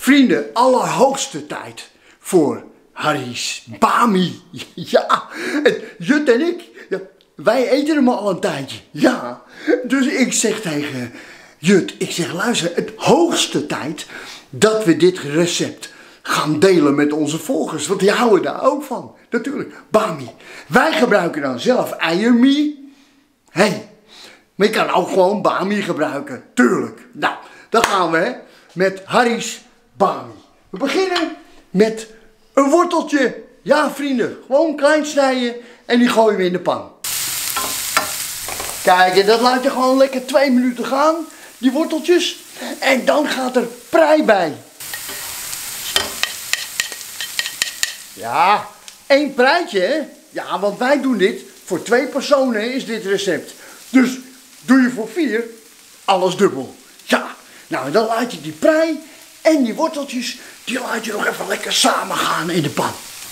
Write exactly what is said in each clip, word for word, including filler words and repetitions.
Vrienden, allerhoogste tijd voor Harry's Bami. Ja, en Jut en ik, ja, wij eten hem al een tijdje. Ja, dus ik zeg tegen Jut, ik zeg luister, het hoogste tijd dat we dit recept gaan delen met onze volgers. Want die houden daar ook van. Natuurlijk, Bami. Wij gebruiken dan zelf eiermie. Hé, hey, maar je kan ook gewoon Bami gebruiken. Tuurlijk. Nou, dan gaan we hè, met Harry's Bami. We beginnen met een worteltje. Ja, vrienden, gewoon klein snijden en die gooien we in de pan. Kijk, en dat laat je gewoon lekker twee minuten gaan, die worteltjes. En dan gaat er prei bij. Ja, één preitje, hè? Ja, want wij doen dit voor twee personen, is dit recept. Dus doe je voor vier, alles dubbel. Ja, nou dan laat je die prei en die worteltjes, die laat je nog even lekker samen gaan in de pan.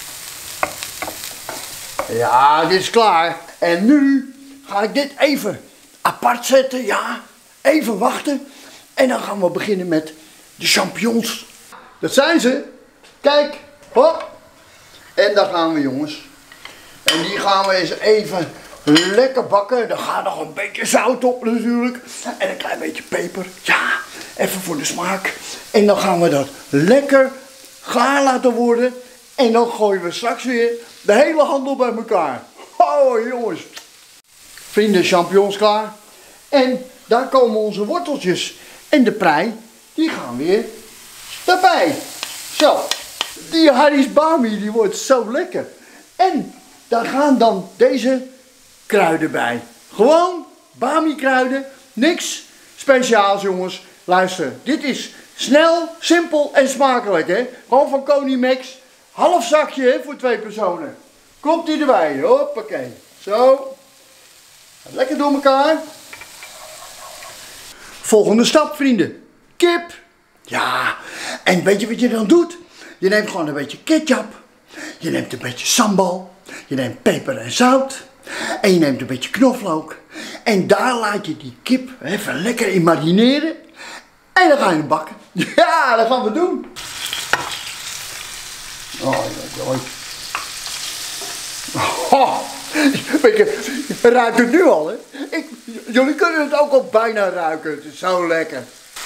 Ja, dit is klaar. En nu ga ik dit even apart zetten, ja. Even wachten. En dan gaan we beginnen met de champignons. Dat zijn ze. Kijk, hop. En daar gaan we, jongens. En die gaan we eens even lekker bakken. Er gaat nog een beetje zout op natuurlijk. En een klein beetje peper. Ja, even voor de smaak. En dan gaan we dat lekker gaar laten worden. En dan gooien we straks weer de hele handel bij elkaar. Oh, jongens. Vrienden, champignons klaar. En daar komen onze worteltjes. En de prei, die gaan weer erbij. Zo. Die Harry's Bami, die wordt zo lekker. En daar gaan dan deze kruiden bij. Gewoon Bami kruiden. Niks speciaals, jongens. Luister, dit is snel, simpel en smakelijk, hè. Gewoon van Konimax. Half zakje, hè, voor twee personen. Komt die erbij. Hoppakee. Zo. Lekker door elkaar. Volgende stap, vrienden. Kip. Ja. En weet je wat je dan doet? Je neemt gewoon een beetje ketchup. Je neemt een beetje sambal. Je neemt peper en zout. En je neemt een beetje knoflook. En daar laat je die kip even lekker in marineren. En dan ga je hem bakken. Ja, dat gaan we doen. Oh, oh. Oh, weet je, ruikt het nu al, hè? Ik, jullie kunnen het ook al bijna ruiken. Het is zo lekker.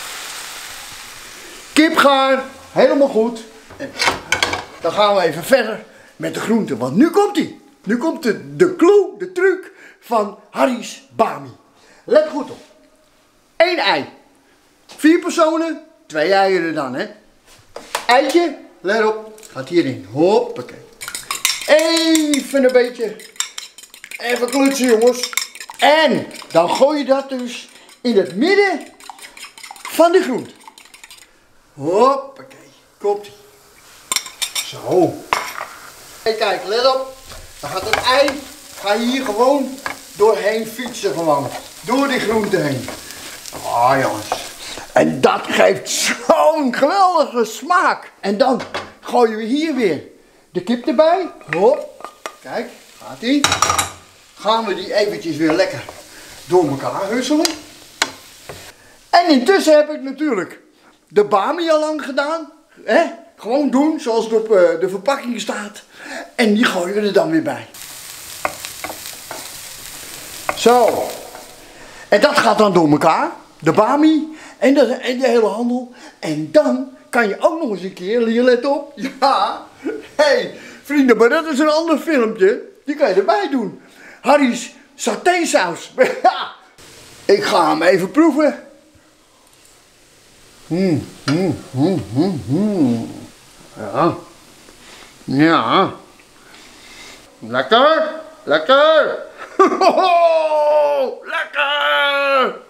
Kipgaar, helemaal goed. En dan gaan we even verder met de groenten. Want nu komt ie. Nu komt de, de clue, de truc van Harry's Bami. Let goed op. Eén ei. Vier personen, twee eieren dan, hè. Eitje, let op. Gaat hierin. Hoppakee. Even een beetje. Even klutsen, jongens. En dan gooi je dat dus in het midden van de groente. Hoppakee. Komt-ie. Zo. En kijk, let op. Dan gaat het ei, ga je hier gewoon doorheen fietsen gewoon. Door die groente heen. Ah, jongens. En dat geeft zo'n geweldige smaak. En dan gooien we hier weer de kip erbij. Hop. Kijk, gaat die. Gaan we die eventjes weer lekker door elkaar husselen. En intussen heb ik natuurlijk de Bami al lang gedaan. Hè? Gewoon doen zoals het op uh, de verpakking staat. En die gooien we er dan weer bij. Zo. En dat gaat dan door elkaar. De Bami en de, en de hele handel. En dan kan je ook nog eens een keer, hier let op. Ja. Hé, hey, vrienden, maar dat is een ander filmpje. Die kan je erbij doen. Harry's satésaus. Ja. Ik ga hem even proeven. Mm, mm, mm, mm, mm. Ja. Ja. Lekker. Lekker. Lekker.